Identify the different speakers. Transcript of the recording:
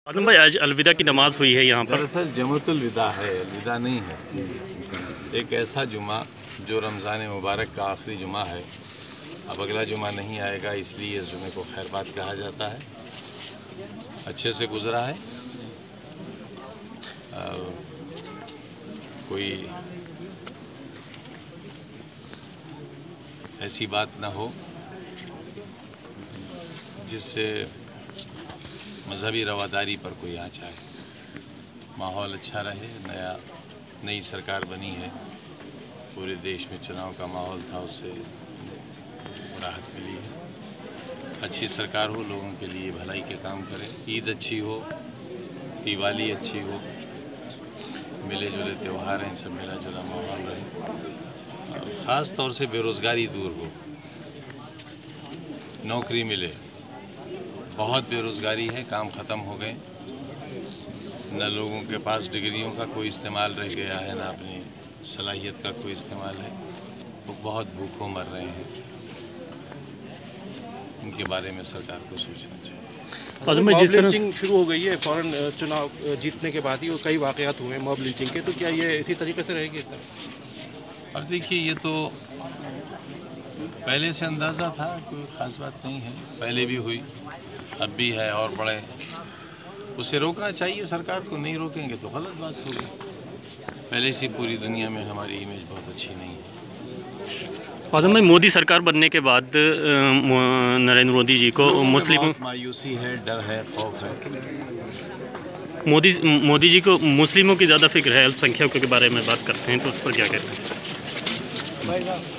Speaker 1: आजम भाई, आज अलविदा की नमाज हुई है यहाँ पर।
Speaker 2: दरअसल जमतुल विदा है, अलविदा नहीं है। एक ऐसा जुमा जो रमज़ान मुबारक का आखिरी जुमा है। अब अगला जुमा नहीं आएगा, इसलिए इस जुमे को खैरबात कहा जाता है। अच्छे से गुज़रा है। कोई ऐसी बात ना हो जिससे मजहबी रवादारी पर कोई आँच आए। माहौल अच्छा रहे। नई सरकार बनी है, पूरे देश में चुनाव का माहौल था, उससे राहत मिली है। अच्छी सरकार हो, लोगों के लिए भलाई के काम करे। ईद अच्छी हो, दिवाली अच्छी हो, मिले जुले त्यौहार हैं, सब मिला जुला माहौल रहे। ख़ास तौर से बेरोज़गारी दूर हो, नौकरी मिले। बहुत बेरोज़गारी है, काम ख़त्म हो गए। न लोगों के पास डिग्रियों का कोई इस्तेमाल रह गया है, न अपनी सलाहियत का कोई इस्तेमाल है। वो बहुत भूखों मर रहे हैं। उनके बारे में सरकार को सोचना चाहिए।
Speaker 1: आजम भाई, जिस तरह
Speaker 3: लिंचिंग शुरू हो गई है फ़ौरन चुनाव जीतने के बाद ही, वो कई वाक़यात हुए हैं मॉब लिंचिंग के, तो क्या ये इसी तरीके से रहेगी?
Speaker 2: अब देखिए, ये तो पहले से अंदाज़ा था, कोई ख़ास बात नहीं है। पहले भी हुई, अब भी है और बड़े। उसे रोकना चाहिए सरकार को। नहीं रोकेंगे तो गलत बात होगी। पहले से पूरी दुनिया में हमारी इमेज बहुत अच्छी नहीं है।
Speaker 1: आजम भाई, मोदी सरकार बनने के बाद नरेंद्र मोदी जी को मुस्लिम
Speaker 2: मायूसी है, डर है, खौफ है।
Speaker 1: मोदी जी को मुस्लिमों की ज़्यादा फिक्र है, अल्पसंख्यकों के बारे में बात करते हैं, तो उस पर क्या कहते हैं?